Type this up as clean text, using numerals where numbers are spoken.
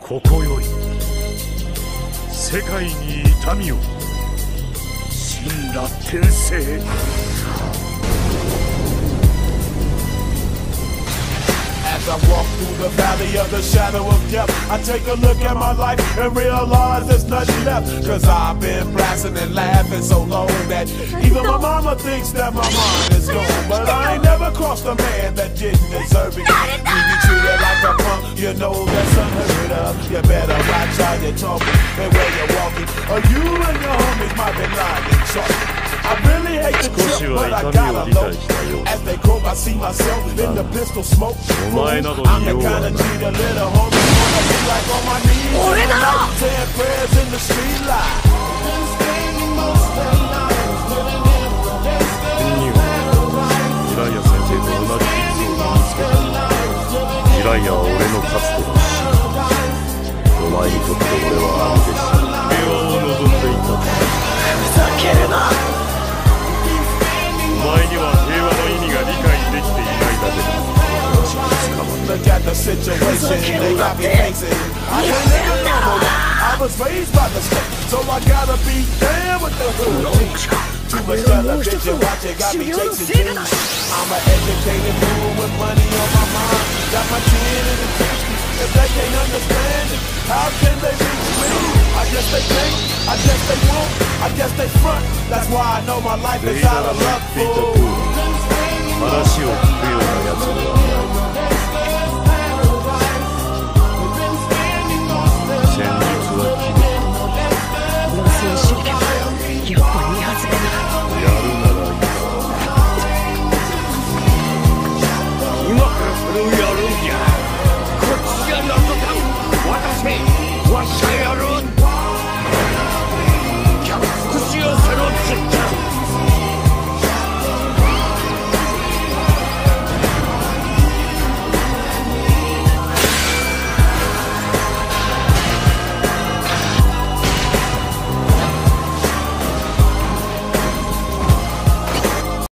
ここより世界に痛みを神羅転生。 As I walk through the valley of the shadow of death, I take a look at my life and realize there's nothing left. Cause I've been blasting and laughing so long that even my mama thinks that my mind is gone. But I ain't never crossed a man that didn't deserve it. You be treated like a punk, you know that's unheard of. You better watch how you're talking and where you're walking, or you and your homies might be lying in chalk. I really hate the trip, but I gotta know. As they croak, I see myself in the pistol smoke. I'm the kind of G the little homie wanna be like on my knees in the night, saying prayers in the street light. Been spending most of their lives living in the gangster. イライヤ先生と同じ術を身につけた。イライヤは俺のかつての師。お前にとって俺は兄弟子。平和を望んでいた。ふざけるな。お前には平和の意味が理解できていないだけだ。 Look at the situation they got me facing. I can't live it no more. I was raised by the state, so I gotta be down with the hood. Too much television watching got me chasing dreams. I'm an educated fool with money on my mind. Got my chin in the teeth. If they can't understand it, how can they reach me? I guess they can't, I guess they won't, I guess they front. That's why I know my life is out of luck, fool. 話を聞くようなやつは